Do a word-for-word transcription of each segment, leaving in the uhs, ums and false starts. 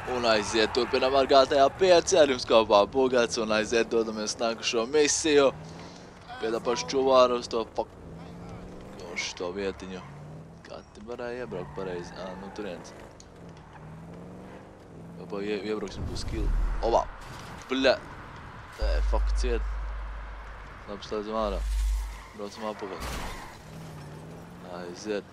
Un aiziet turpinām ar G T A pieci, ar jums kopā Bugats, un aiziet dodamies nākušo misiju. Pie tā paša čuvāra uz to fuck... Uz to vietiņu. Kā te varēja iebraukt pareizi? Ā, nu turiens. Kāpā ie, iebrauksim uz skill. Ovā! Bļa! Tē, fuck, ciet. Labi, slēdzam ārā. Braucam apakaļ. Aiziet.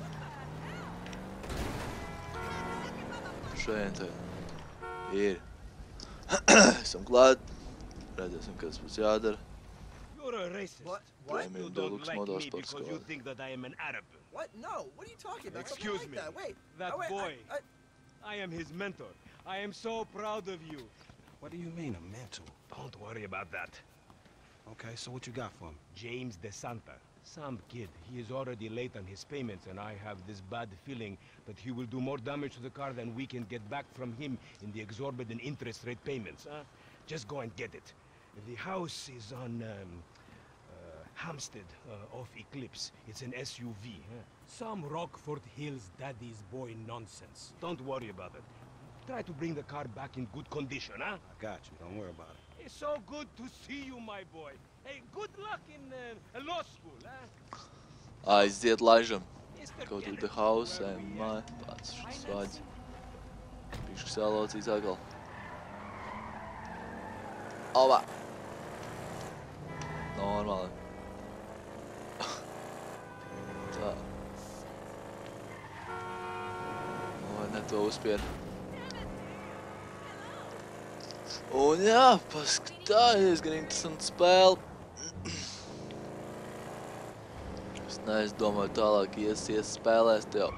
Šeit tagad. Ir. Esam klāt. Redzēsim, kas mums jādara. You're a racist. What? What? You don't like me because you think that I am an Arab. What? No. What are you talking about? Excuse Something me. like that. Wait. That oh, wait, boy. I, I... I am his mentor. I am so proud of you. What do you mean, a mentor? Don't worry about that. Okay, so what you got for him? James DeSanta. Some kid. He is already late on his payments, and I have this bad feeling that he will do more damage to the car than we can get back from him in the exorbitant interest rate payments. Huh? Just go and get it. The house is on um, uh, Hampstead, uh, off Eclipse. It's an S U V. Huh? Some Rockford Hills daddy's boy nonsense. Don't worry about it. Try to bring the car back in good condition, huh? I got you. Don't worry about it. It's so good to see you, my boy. Hey, good luck in uh, law school, huh? Aiziet, laižam. Mister Go to Kennedy, the house where and we my... at? Pats šis vāģis. Bišķi sālocīts atkal. Ovā! Normāli. Tā. Vai ne to uzspied? Un jā, paskatājies, gan interesanti spēle. Es neesmu domāju tālāk, ies, ies spēlēs tev.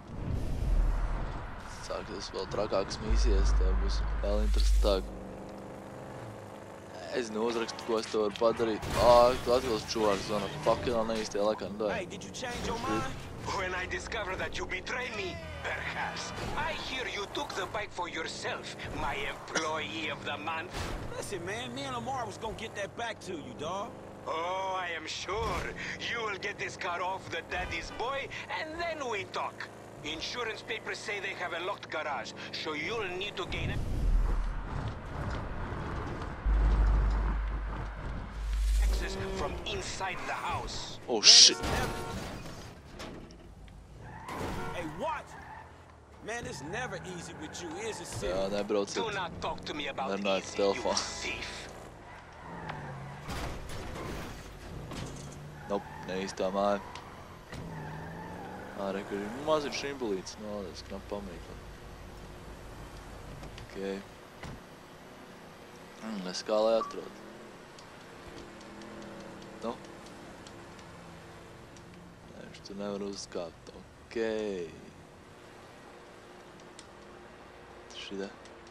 Sāksies vēl trakākas misijas, tev būs vēl interesantāk. Es nezinu, uzrakstu, ko es te varu padarīt. Ā, tu atkal čuvārs zvana. Fuck, vēl neīstajā laikā nedod. Hey, did you change your mind? When I discovered that you betrayed me, perhaps. I hear you took the bike for yourself, my employee of the month. Listen, man, me and Lamar was gonna get that back to you, dawg. Oh, I am sure. You will get this car off the daddy's boy, and then we talk. Insurance papers say they have a locked garage, so you'll need to gain it. Access from inside the house. Oh, Man, shit. it's never... Hey, what? Man, it's never easy with you, is it, Sid? Jā, nebrauciet. Do not talk to me about Nerunājiet easy, you telefonu. thief. Nope, neīstā māja. Ā, re, kur ir maziņš rimbulīts. No, es knapi pamīklu. Okei. Mm, es kā lai atrod. Nu? Nē, viņš tu nevar uzkāpt. Okei. Šitā.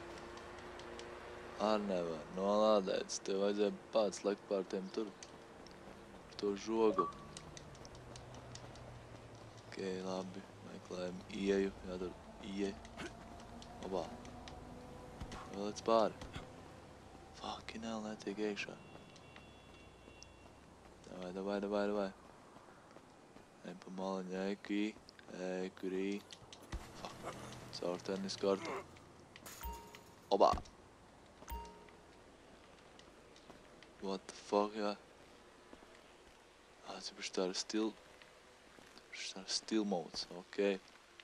Ar nevar nolādēts. Tev vajadzēja pats lekt pār tiem tur. To žogu. Okei, labi. Meklējam ieju. Jādara ieju. Obā. Vēl lec pāri. Fucking hell, netiek iekšā. Davai, davai, davai, davai. Ejam pa maliņu, eku ī. Eku rī. Fuck. Caur tenis kartu. Obā. What the fuck, jā. Ah, tas ir tāda stil... Tāda stil modes, okei.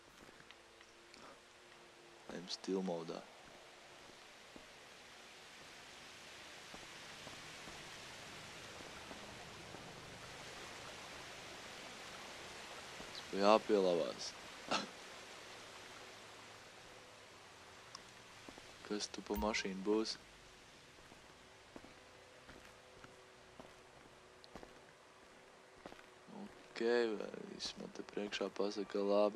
Ejam stil modā. Tas bija jāpielavās. Kas tu pa mašīnu būs? Okei, viss man te priekšā pasaka labi.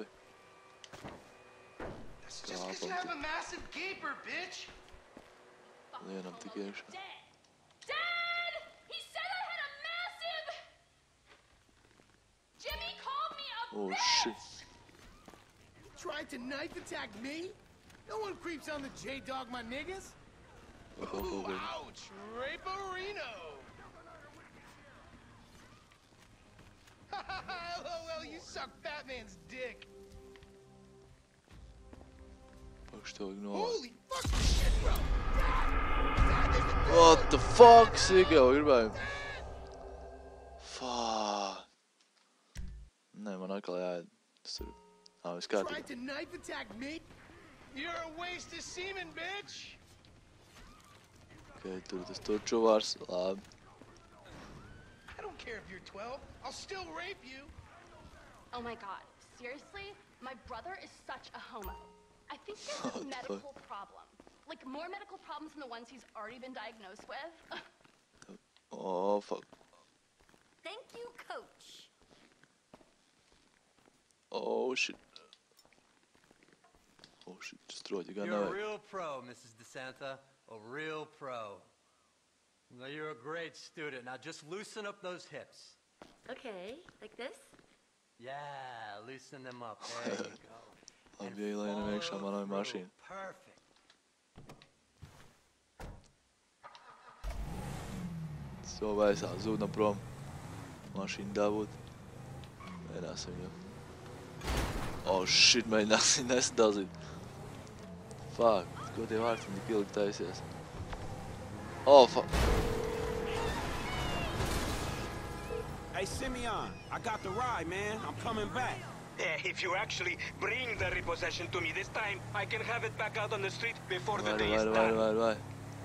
That's just because you have a massive gaper, bitch! Lienam tik iekšā. Dad! He said I had a massive... Jimmy called me a Oh, bitch! shit. Tried to knife attack me? No one creeps on the J-Dog, my niggas! Oh, oh, Ooh, oh. ouch! Raperino! LOL, you suck Batman's dick! Pakš to ignore. Holy What the fuck, Siga, gribēju. Fuck. Nē, man atkal jāiet. Tas tur. Ā, viss kārtībā. Tried to knife attack me? You're a waste of semen, bitch! Ok, tur tas tur čuvārs. Labi. I don't care if you're twelve. I'll still rape you. Oh my god, seriously? My brother is such a homo. I think he has What a the medical fuck? problem. Like, more medical problems than the ones he's already been diagnosed with. Oh, fuck. Thank you, coach. Oh, shit. Oh, shit. Destroyed. You got You're a no. real pro, Missus DeSanta. A real pro. Now, you're a great student. Now, just loosen up those hips. Okay, like this? Yeah, loosen them up. There you go. Labi, ielējam iekšā manā follow mašīnā. through. Perfect. So vēsā zūdam prom. Mašīnu dabūt. Mēģināsim jau. Oh, shit, mēģināsim nesadalzīt. Fuck, ko tie vārti tik ilgi taisies? Oh, fuck. Hey, Simeon, I got the ride, man. I'm coming back. Eh, if you actually bring the repossession to me this time, I can have it back out on the street before the Vai, day vai, is vai, done. vai, vai.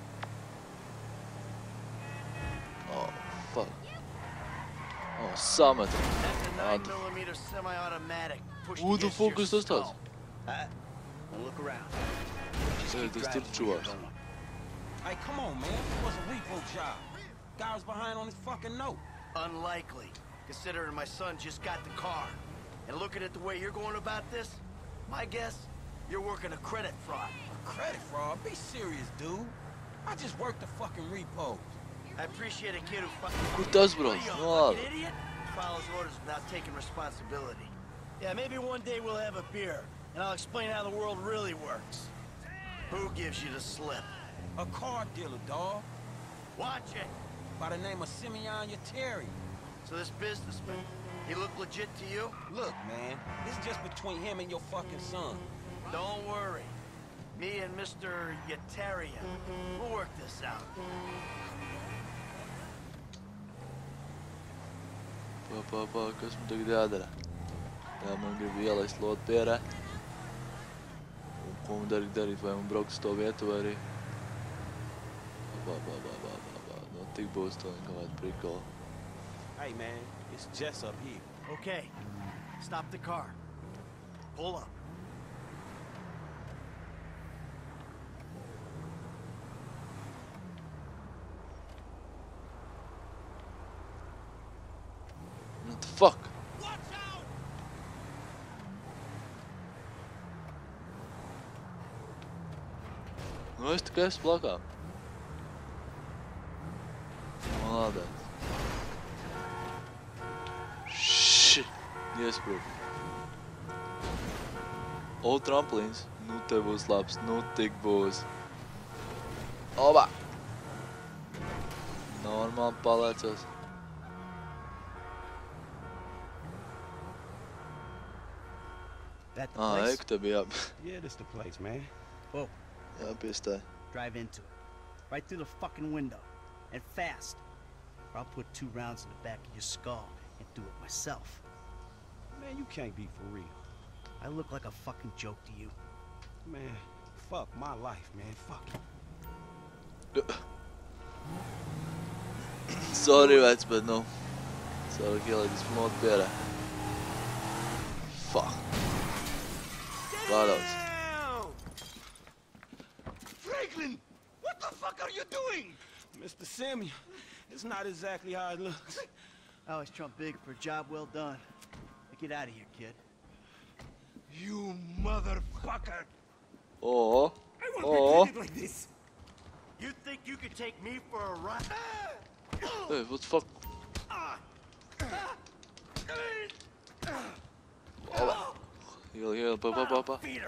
Oh, fuck. Oh, summit. That's a nine Oh, millimeter semi-automatic. Pushed Who the against fuck your is this skull. stuff? Huh? Well, look around. Just Yeah, keep this driving still where you're true. going. Hey, come on, man. It was a repo job. Guy was behind on his fucking note. Unlikely, considering my son just got the car. And looking at the way you're going about this, my guess, you're working a credit fraud. Credit fraud? Be serious, dude. I just worked the fucking repos. I appreciate a kid who fucking... Kur tas, bro? What are you, a No, fucking idiot? Follows orders without taking responsibility. Yeah, maybe one day we'll have a beer, and I'll explain how the world really works. Who gives you the slip? A car dealer, dawg. Watch it! By the name of Simeon Yeteri. So this businessman, he look legit to you? Look, man, this is just between him and your fucking son. Don't worry. Me and Mister Yetarian, we'll work this out. Pā, pā, pā, kas man tagad jādara? Jā, man grib ielaist lotu pierē. Un ko man darīt, darīt, vai man braukt uz to vietu, vai arī... Pā, pā, pā, pā, pā, pā. Nu, tik būs to kāda prikola. Hey, man, it's Jess up here. Okay, stop the car. Pull up. What the fuck? Watch out! Nu, es tikai esmu blakām. Молодец. Shit. Iesprūk. O, tramplīns. Nu, te būs labs. Nu, tik būs. Oba! Normāli palēcos. That the Ā, place? eku te bija jā... Yeah, this the place, man. Whoa, jāpiestāj. drive into it. Right through the fucking window. And fast. Or I'll put two rounds in the back of your skull and do it myself. Man, you can't be for real. I look like a fucking joke to you. Man, fuck my life, man. Fuck it. Sorry, vec, bet nu... Sorry, ielaidis lotu pierē. Fuck. Pārdaudz. Franklin! What the fuck are you doing? Mister Simeon, it's not exactly how it looks. I always trump big for a job well done. Now get out of here, kid. You motherfucker! Oo. I Oo. won't be treated like this. You think you could take me for a ride? Hey, what the fuck? Oba. Heal, heal, pa, pa, pa, pa. Feeder.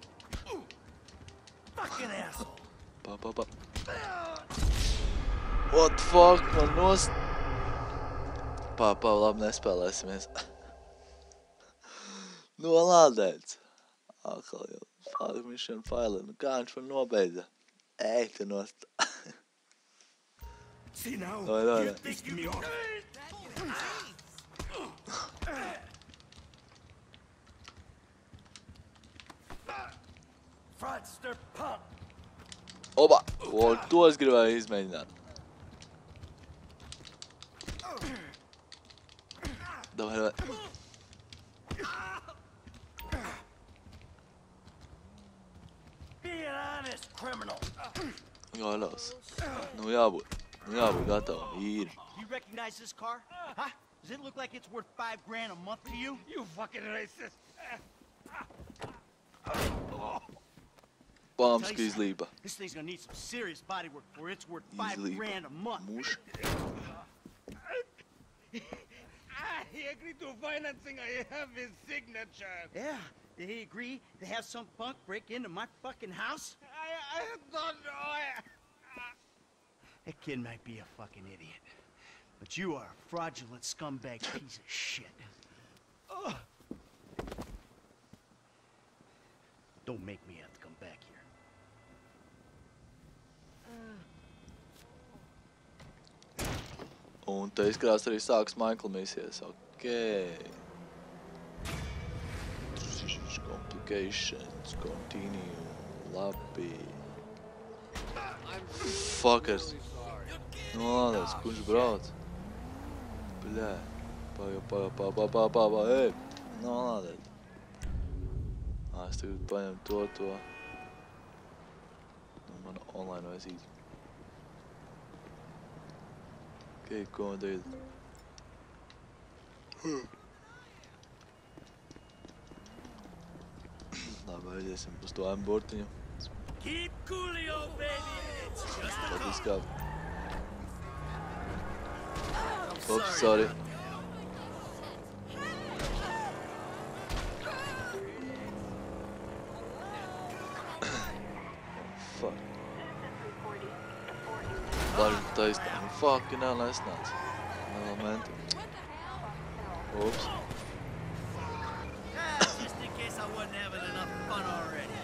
Fucking asshole. Pa, pa, pa. What the fuck, man nost... Pā, pā, labi, nespēlēsimies. Nolādēts. Atkal jau. Fuck, mission file. Nu kā viņš man nobeidza? Ej, tu nost. See now, Vai, vai, you vai. pissed me off. Fraudster punk! Oba! O, to es gribēju izmēģināt. Davai, davai. Be an honest criminal. Gaļās. Nu jābūt. Nu jābūt gatavam. Īri. You recognize this car? Huh? Does it look like it's worth five grand a month to you? You fucking racist. Pāmska izlība. This thing's gonna need some serious body work before it's worth five Izlība. grand a month. Muš. He agreed to financing. I have his signature. Yeah, did he agree to have some punk break into my fucking house? I, I don't know. I... That kid might be a fucking idiot, but you are a fraudulent scumbag piece of shit. Ugh. Don't make me have to come back here. Un te izkrās arī sāks Michael misijas. Okay. Complications. Continue. Labi. Fuckers. Nolādēts, kurš brauc? Bļē. Paga, paga, paga, paga, paga, paga, ej. Nolādēts. Ā, es tagad paņem to, to. Nu, man online vajadzīgs. Okay, ko man tagad? Labi, aiziesim uz to M-bortiņu. Keep coolio, baby. It's just a Tad izkāp. I'm Oops, sorry. Fuck. Daži taisnā. Nu, fucking hell, nesnāc. Elementi. Oops. just in case I wasn't having enough fun already.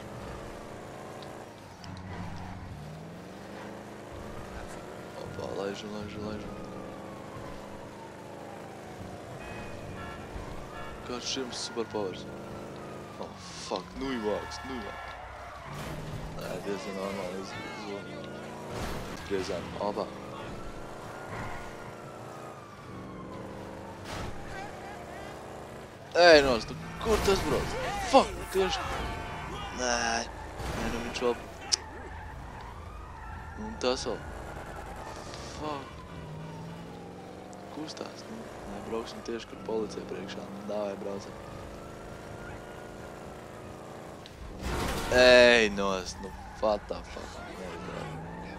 Opā, laižam, laižam, laižam. Kāds šim superpowers? Oh, fuck, nu įvāks, nu įvāks. Nē, diezgan normāli izgriezām. Izgriezām, opā. Ej, nos, tu kur tas brauc? Fuck, tieši... Nē, nē, nu viņš vēl... Un tas vēl... Fuck. Kustās, nu. Nē, brauksim tieši, kur policija priekšā. Dāvai, braucam. Ej, nos, nu, what the fuck. Nē, brauc.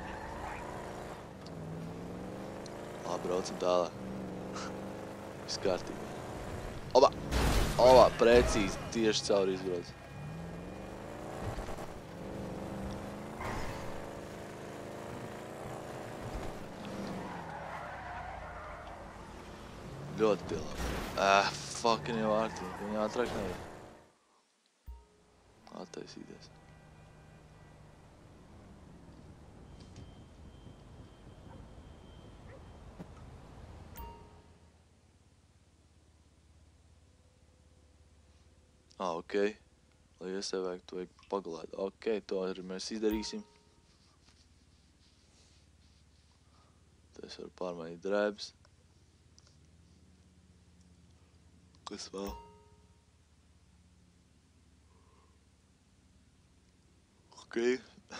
Labi, braucam tālāk. Viss kārtībā. Oba! Oba, precīzi, tieši cauri izbrauc. Ļoti pielāp. Ah, fucking jau ārtīgi. Viņi ātrāk nevar. Attaisīties. Ah, okei. Lai iesēvētu, to vajag pagalēt. Okei, to arī mēs izdarīsim. Te es varu pārmainīt drēbes. Kas vēl? Okei.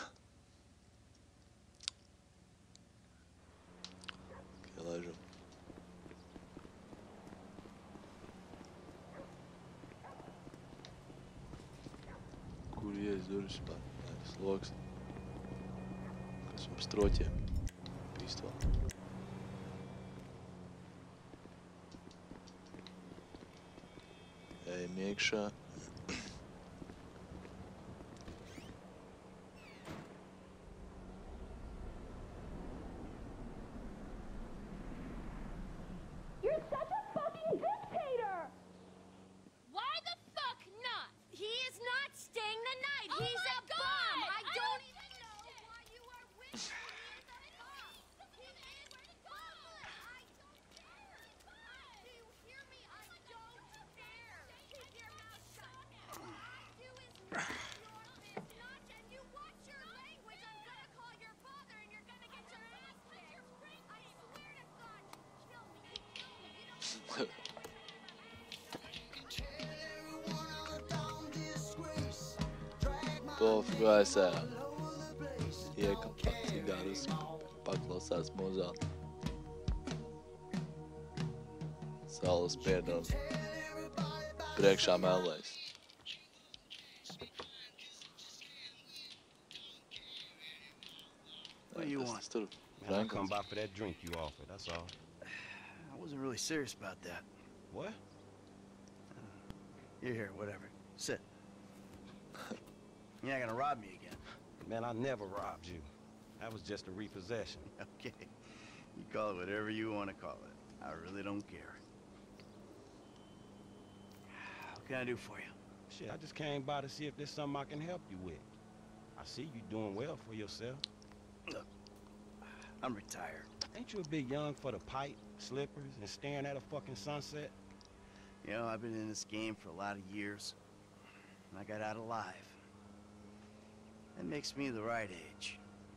Okei, laižam. Kur ies durvis pār? Nē, sloks. Kas mums troķiem? Pistoli. Ejam iekšā. Pofigājās ārā. Iekapa cigarus, paklausās mūzāt. Saules piedod. Priekšā melēs. What do you want? Tur, Man, I come by for that drink you offered, that's all. I wasn't really serious about that. What? You're here, whatever. Sit. You're not gonna rob me again. Man, I never robbed you. That was just a repossession. Okay. You call it whatever you want to call it. I really don't care. What can I do for you? Shit, I just came by to see if there's something I can help you with. I see you doing well for yourself. Look, I'm retired. Ain't you a bit young for the pipe, slippers, and staring at a fucking sunset? You know, I've been in this game for a lot of years, and I got out alive. That makes me the right age.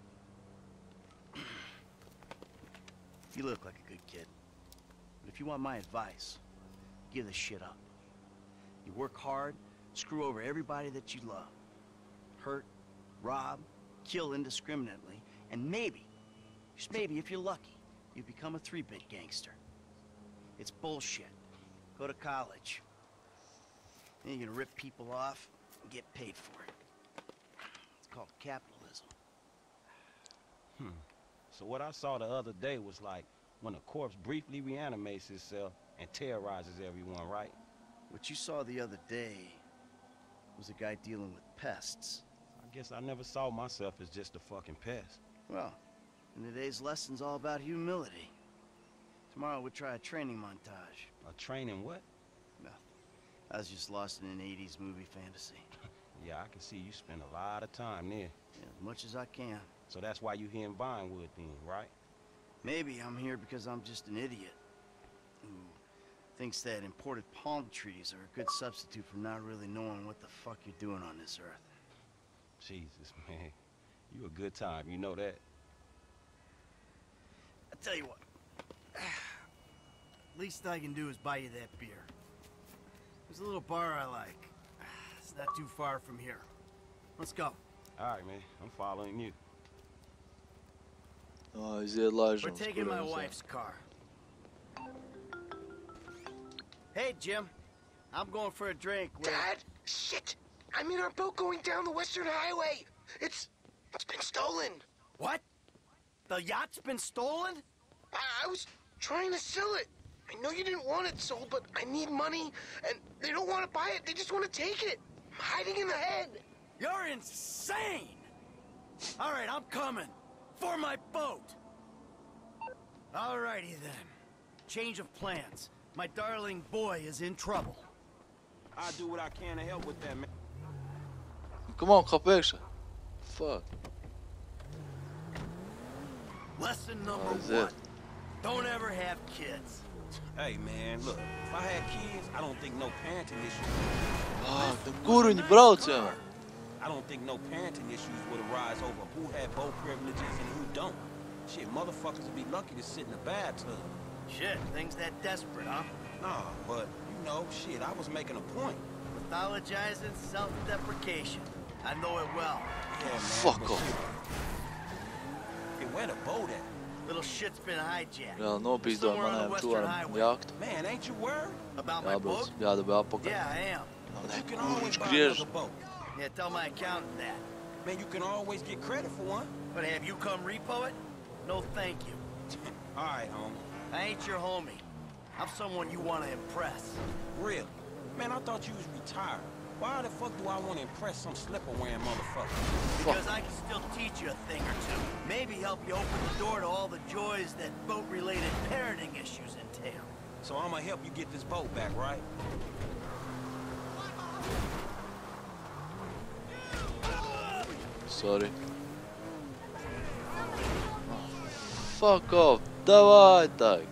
You look like a good kid. But if you want my advice, give this shit up. You work hard, screw over everybody that you love. Hurt, rob, kill indiscriminately, and maybe, just maybe if you're lucky, you become a three-bit gangster. It's bullshit. Go to college. Then you're gonna rip people off and get paid for it. It's called capitalism. Hmm. So what I saw the other day was like when a corpse briefly reanimates itself and terrorizes everyone, right? What you saw the other day was a guy dealing with pests. I guess I never saw myself as just a fucking pest. Well, and today's lesson's all about humility. Tomorrow we'll try a training montage. A training what? Nothing. I was just lost in an eighties movie fantasy. Yeah, I can see you spend a lot of time there. Yeah, as much as I can. So that's why you here in Vinewood then, right? Maybe I'm here because I'm just an idiot who thinks that imported palm trees are a good substitute for not really knowing what the fuck you're doing on this earth. Jesus, man. You a good time, you know that? I tell you what. Least I can do is buy you that beer. There's a little bar I like. It's not too far from here. Let's go. All right, man. I'm following you. Aiziet, laižam. We're taking my wife's car. Hey, Jim. I'm going for a drink with... Dad? Shit! I'm in our boat going down the Western Highway. It's... it's been stolen. What? The yacht's been stolen? I, I was trying to sell it. I know you didn't want it sold, but I need money, and they don't want to buy it. They just want to take it. I'm hiding in the head. You're insane! All right, I'm coming. For my boat. All righty then. Change of plans. My darling boy is in trouble. I'll do what I can to help with that, man. Come on, kā pēkšā. Fuck. Lesson number What is one. it? Don't ever have kids. Hey, man, look. If I had kids, I don't think no parenting issues. Fuck, tam kur viņi brauc jau? I don't think no parenting issues would arise over who had boat privileges and who don't. Shit, motherfuckers would be lucky to sit in the bathtub. Shit, things that desperate, huh? Nah, but, you know, shit, I was making a point. Pathologizing self-deprecation. I know it well. Yeah, man. Fuck but off. shit. Hey, where the boat at? Little shit's been hijacked. Jā, nopīzdot manējām čuvaram jaktu. Man, ain't you worried? About my Jābrauc, boat? jādabā apakaļ. Yeah, I am. You can Kur always viņš buy griež? another boat. Yeah, tell my accountant that. Man, you can always get credit for one. But have you come repo it? No, thank you. All right, homie. I ain't your homie. I'm someone you want to impress. Really? Man, I thought you was retired. Why the fuck do I want to impress some slipper-wearing motherfucker? Because I can still teach you a thing or two. Maybe help you open the door to all the joys that boat-related parenting issues entail. So I'm gonna help you get this boat back, right? Sorry. Fuck off. Davai, tak.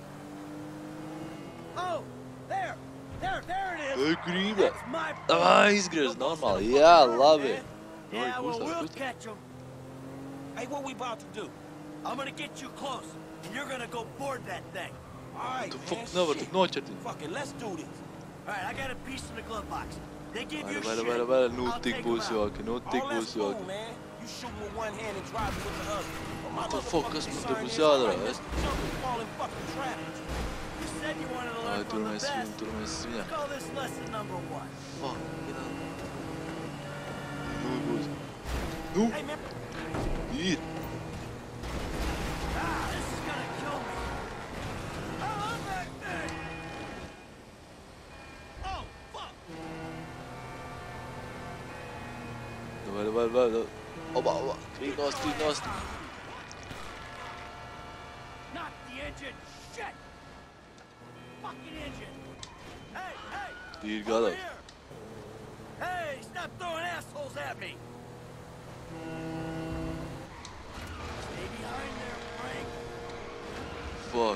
Oh, there, there, there it is. Ej, grība. It's my boat. Davai, izgriež normāli. Jā, labi. Yeah, Oi, well, kustās, we'll kustās. catch him. Hey, what we about to do? I'm gonna get you close, and you're gonna go board that thing. Alright, Tu man, fuck nevar shit. tik noķert viņu. Fuck it, let's do this. Alright, I got a piece in the glove box. They give you Vaira, shit. vaira, vaira, nu I'll tik take būs 'em out. joki, nu tik All būs that's cool, joki. man. You shoot with one hand and drive with the other. But my What the fuck, motherfucking kas man te concern būs is, jādara, alright, es? let's jump and fall in fucking trap. You said you wanted to Ai, learn tur from the mēs best. viņu, tur mēs viņu. Call this lesson number one. Fuck, you know. Nu būs. Nu! Hey, man. Ir! Ah, this is gonna kill me. I love that thing. Oh, fuck. Давай, давай, давай, давай. Oba, oba. Krīt nost, krīt nost. Not the engine. Shit. Fucking engine. Hey, hey. Ir Over gatavs. here. Hey, stop throwing assholes at me. Stay behind there, Frank. Fuck.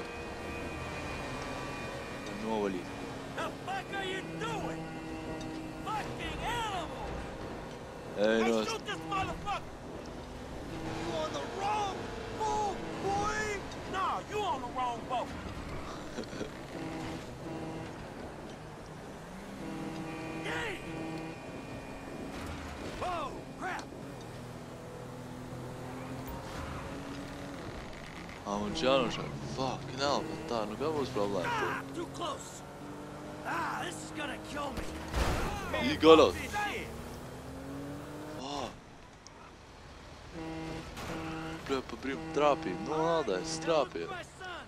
Novalīt. The fuck are you doing? Fucking animal! Ej, Hey, nost. shoot this motherfucker! You on the wrong boat, boy! Nah, you on the wrong boat. Yay! Whoa, crap! Ā, man jānošāk. Fucking hell, man tā, nu kā būs problēma Ah, tur? too close! Ah, this is gonna kill me! Ir gatavs. Say it! Fuck. Bļa, pa brīvu trāpīju. Nu, lādais, trāpīju. My son!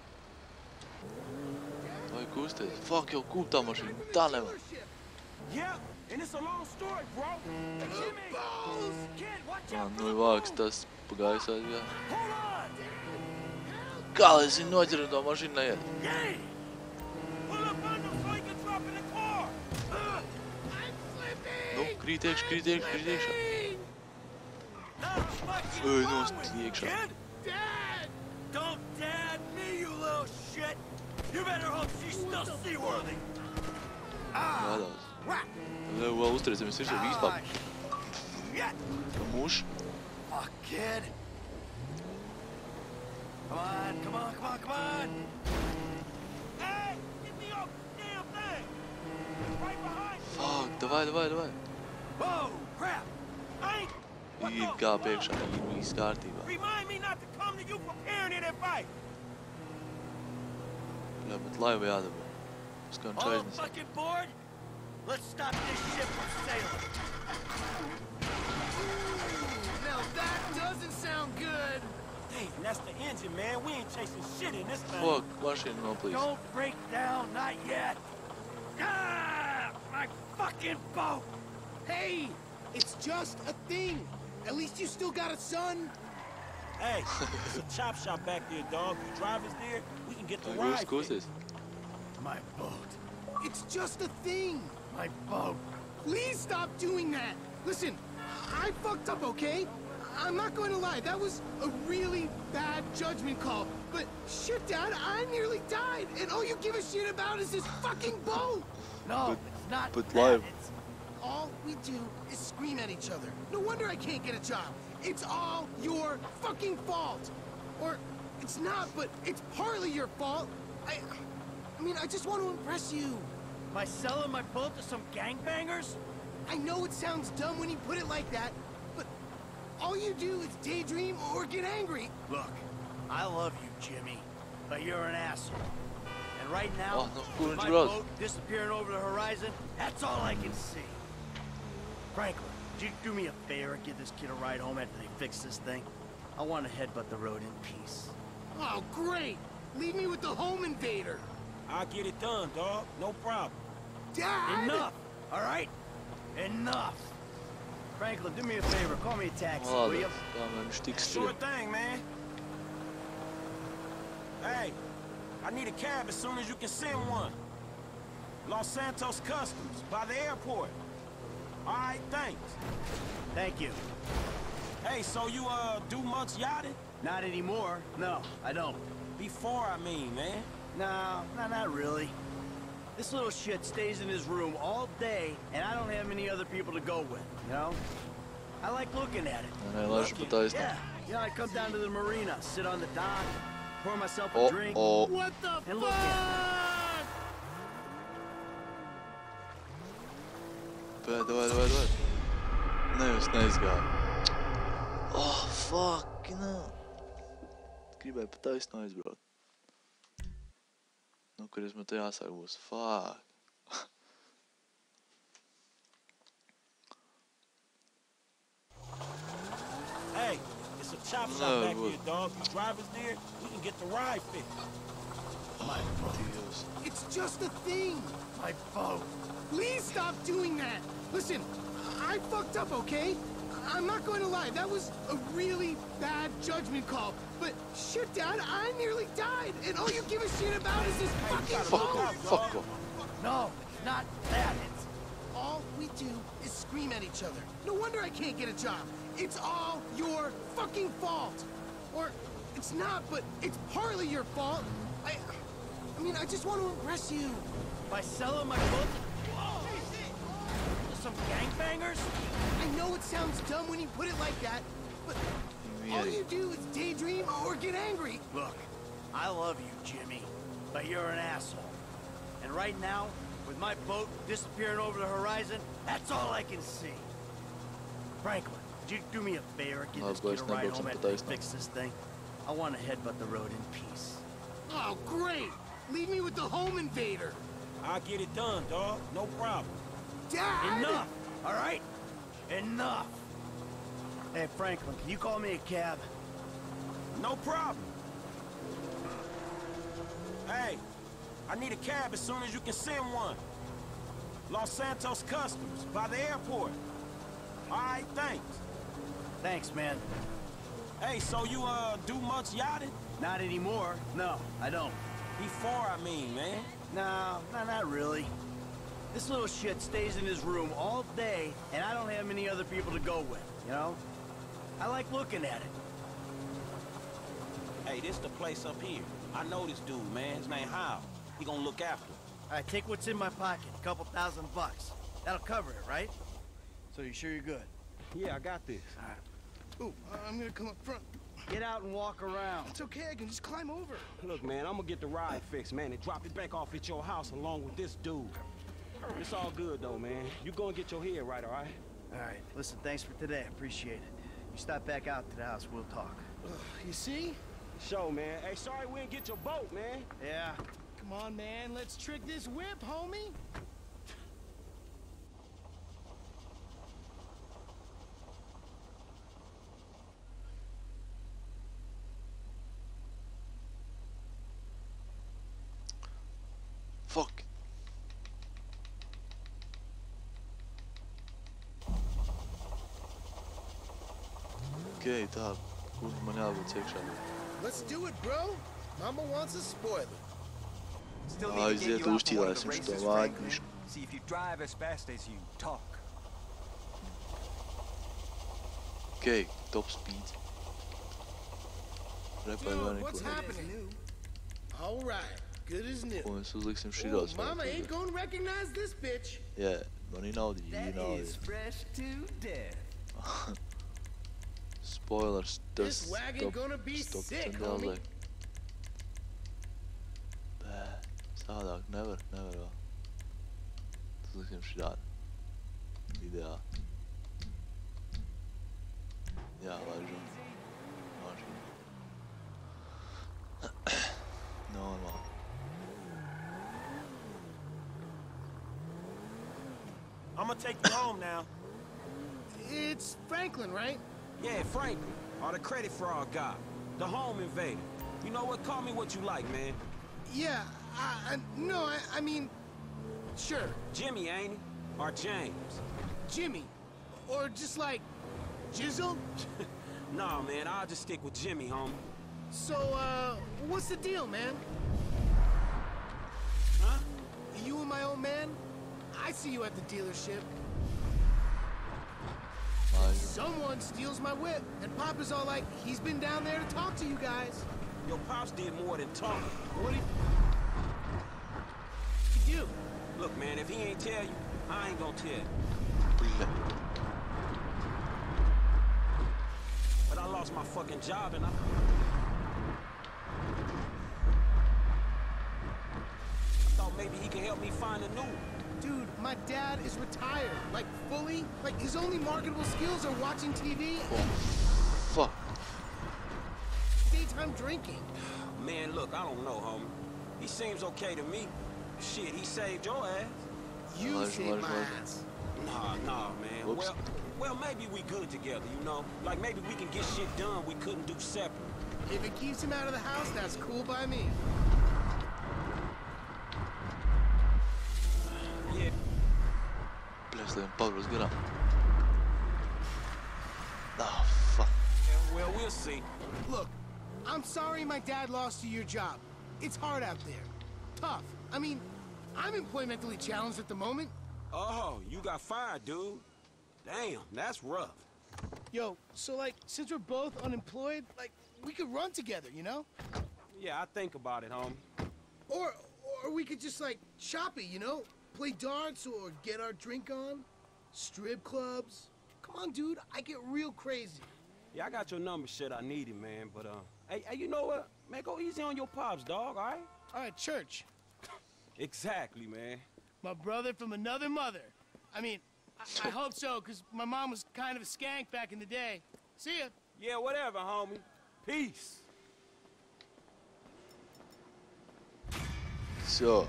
Vai kusties? Fuck, jau kūptā mašīna. Tā nevar. Yeah, and it's a long story, bro. Jimmy! Balls! Kid, watch Ā, out for nu the ir vāks tas pa gaisu aizgāja. Hold on! Kā lai es viņu noķeru un tā mašīna neiet? Yay! Pull up on them so you can drop in the car. Uh, Nu, krīt iekšā, krīt iekšā, krīt iekšā. Not fucking Ej, wrong nost with you, iekšā. kid! Dad! Don't dad me, you little shit! You better hope she's still seaworthy! Ah! Gatavs. Crap! Vēl, vēl uzturēsimies virsū Ah, vispār. shit! Muš. Fuck, kid! Come on, come on, come on, come on! hey, get me off the damn thing. Right behind you. Fuck, davai, davai, davai. Whoa, crap! I ain't... What Ir the kā fuck? iekšā, ir viss kārtībā. Remind me not to come to you preparing it and fight. Bļa, bet laiva jādabū. Skan All čaiznes. fucking board? Let's stop this ship from sailing. Now that doesn't sound good. Hey, that's the engine, man. We ain't chasing shit in this thing. Fuck, mašīna noplīs. Don't break down, not yet. Ah, my fucking boat! Hey, it's just a thing. At least you still got a son. Hey, there's a chop shop back there, dog. You drive us there, we can get the Vai ride gūs fixed. kusties? My boat. It's just a thing. My boat. Please stop doing that. Listen, I fucked up, okay? I'm not going to lie. That was a really bad judgment call. But shit, Dad, I nearly died. And all you give a shit about is this fucking boat. No, But- it's not but that. live. It's... All we do is scream at each other. No wonder I can't get a job. It's all your fucking fault. Or it's not, but it's partly your fault. I, I mean, I just want to impress you. By selling my boat to some gangbangers? I know it sounds dumb when you put it like that, but all you do is daydream or get angry. Look, I love you, Jimmy, but you're an asshole. And right now, Oh, no, kur with viņš my brauc? boat disappearing over the horizon, that's all I can see. Franklin, would you do me a favor and give this kid a ride home after they fix this thing? I want to headbutt the road in peace. Oh, great. Leave me with the home invader. I'll get it done, dog. No problem. Dad! Enough, all right? Enough. Franklin, do me a favor. Call me a taxi, will you? Lādais, kā man viņš tik Sure skrien. thing, man. Hey, I need a cab as soon as you can send one. Los Santos Customs, by the airport. All right, thanks. Thank you. Hey, so you, uh, do much yachting? Not anymore. No, I don't. Before, I mean, man. No, no, not really. This little shit stays in his room all day, and I don't have many other people to go with, you know? I like looking at it. Nē, laišu pa taisnām. Yeah, you know, I come down to the marina, sit on the dock, pour myself a Oh, drink, oh. What the and look at fuck? Давай, давай, давай, давай. Nice, nice guy. Oh, fuck, nu. Gribēju pa taisnu aizbraukt. Nu, kur es man te jāsāk būs. Fuck. Hey, it's a chop shop No, back what? here, dog. You drivers there, we can get the ride fixed. my boat. Dievs. It's just a thing. My boat. Please stop doing that. Listen, I fucked up, okay? I'm not going to lie. That was a really bad judgment call. But shit, Dad, I nearly died. And all you give a shit about is this fucking Fuck boat. off, fuck off. No, it's not that. It's All we do is scream at each other. No wonder I can't get a job. It's all your fucking fault. Or it's not, but it's partly your fault. I, I mean, I just want to impress you. by selling my boat. Some gangbangers? I know it sounds dumb when you put it like that, but all you do is daydream or get angry. Look, I love you, Jimmy, but you're an asshole. And right now, with my boat disappearing over the horizon, that's all I can see. Franklin, would you do me a favor? Get No, this boys, kid a no, ride boys, home no, after I boys, no. fix this thing. I want to headbutt the road in peace. Oh, great! Leave me with the home invader. I'll get it done, dog. No problem. Dad! Enough! All right? Enough! Hey, Franklin, can you call me a cab? No problem. Hey, I need a cab as soon as you can send one. Los Santos Customs, by the airport. All right, thanks. Thanks, man. Hey, so you, uh, do much yachting? Not anymore. No, I don't. Before, I mean, man. No, no, not really. This little shit stays in his room all day, and I don't have many other people to go with, you know? I like looking at it. Hey, this the place up here. I know this dude, man. His name Hal. He gonna look after him. All right, take what's in my pocket, a couple thousand bucks. That'll cover it, right? So you sure you're good? Yeah, I got this. All right. Ooh, I'm gonna come up front. Get out and walk around. It's okay, I can just climb over. Look, man, I'm gonna get the ride fixed, man, and drop it back off at your house along with this dude. It's all good, though, man. You go and get your head right, all right? All right, listen, thanks for today. I appreciate it. You stop back out to the house, we'll talk. Ugh, you see? Show, man. Hey, sorry we didn't get your boat, man. Yeah. Come on, man, let's trick this whip, homie. Fuck. Okei, tää kuinka man jābūt iekšā. Let's do it, bro. Mama wants a spoiler. Still need to get Aiziet you out for one of uzķīlēsim the šo races, vāģi. Franklin. See if you drive as fast as you talk. Okei, top speed. Repai vēl Dude, what's neko. happening? All right, good as new. Ko mēs uzliksim šī Ooh, daudz Mama ain't gonna recognize this bitch. Jā, man ir nauda, ir nauda. fresh to death. Spoilers, tas This wagon gonna be stop sick, ten homie. jāliek. Bē, savādāk nevar, nevar vēl. Tas liksim šī tāda. Ideāli. Jā, laižam. Laižam. Normāli. I'm gonna take you home now. It's Franklin, right? Yeah, Franklin, or the credit fraud guy, the home invader. You know what? Call me what you like, man. Yeah, I, I no, I, I mean, sure, Jimmy, ain't he? Or James? Jimmy, or just like Jizzle. Nah, man, I'll just stick with Jimmy, homie. So, uh, what's the deal, man? Huh? You and my old man? I see you at the dealership. Laižam. Someone steals my whip, and Papa's all like, he's been down there to talk to you guys. Your pops did more than talk. What did he do? Look, man, if he ain't tell you, I ain't gonna tell you. Bля. But I lost my fucking job and I... maybe he can help me find a new one. Dude, my dad is retired. Like, fully. Like, his only marketable skills are watching T V Oh, fuck. and daytime drinking. Man, look, I don't know, homie. He seems okay to me. Shit, he saved your ass. You Nice, saved nice, my nice. ass. Nah, nah, man. Whoops. Well, well, maybe we good together, you know? Like, maybe we can get shit done we couldn't do separate. If it keeps him out of the house, that's cool by me. Yeah. Plötsligt en Pablos grann. Ah, fuck. Well, we'll see. Look, I'm sorry my dad lost you your job. It's hard out there. Tough. I mean, I'm employmentally challenged at the moment. Oh, you got fired, dude. Damn, that's rough. Yo, so like, since we're both unemployed, like, we could run together, you know? Yeah, I think about it, homie. Or, or we could just like, shop it, you know? Play darts or get our drink on. Strip clubs. Come on, dude, I get real crazy. Yeah, I got your number, shit. I need it, man. But, uh, hey, hey, you know what? Man, go easy on your pops, dog, all right? All right, church. Exactly, man. My brother from another mother. I mean, I, I hope so, because my mom was kind of a skank back in the day. See ya. Yeah, whatever, homie. Peace. Så.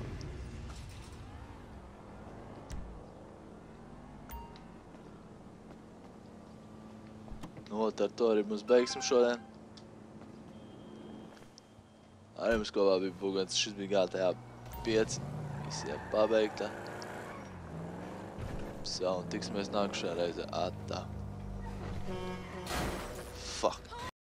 Notar arī mums beigsim šodien. Arī mums kopā bija būgans, šis bija G T A pieci. Visiem pabeigta. So, un tiksimies nākušajā reizē. Atā. Fuck.